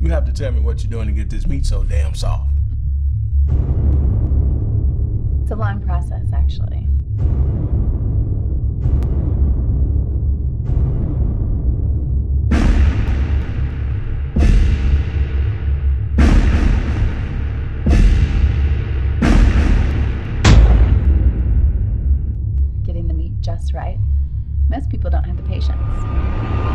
You have to tell me what you're doing to get this meat so damn soft. It's a long process, actually. Getting the meat just right. Most people don't have the patience.